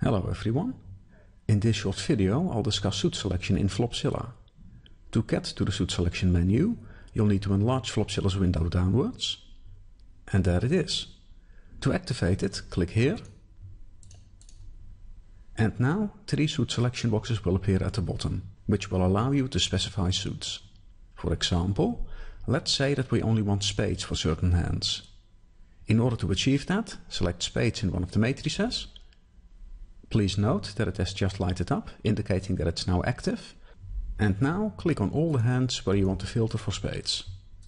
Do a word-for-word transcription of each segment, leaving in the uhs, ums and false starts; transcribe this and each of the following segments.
Hello everyone. In this short video I'll discuss suit selection in Flopzilla. To get to the suit selection menu, you'll need to enlarge Flopzilla's window downwards. And there it is. To activate it, click here. And now three suit selection boxes will appear at the bottom, which will allow you to specify suits. For example, let's say that we only want spades for certain hands. In order to achieve that, select spades in one of the matrices. Please note that it has just lighted up, indicating that it's now active. And now click on all the hands where you want to filter for spades.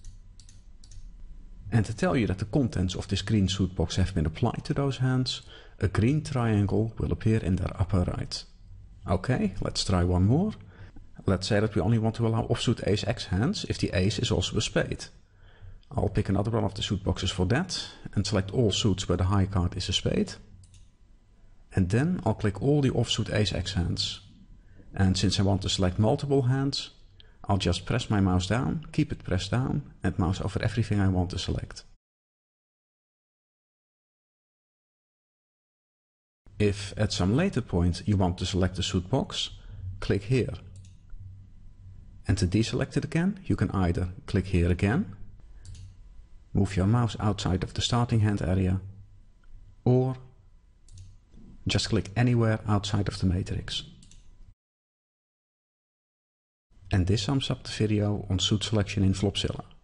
And to tell you that the contents of this green suit box have been applied to those hands, a green triangle will appear in their upper right. Okay, let's try one more. Let's say that we only want to allow offsuit ace-x hands if the ace is also a spade. I'll pick another one of the suit boxes for that and select all suits where the high card is a spade. And then I'll click all the offsuit ace-x hands. And since I want to select multiple hands, I'll just press my mouse down, keep it pressed down, and mouse over everything I want to select. If at some later point you want to select the suit box, click here. And to deselect it again, you can either click here again, move your mouse outside of the starting hand area, or just click anywhere outside of the matrix. And this sums up the video on suit selection in Flopzilla.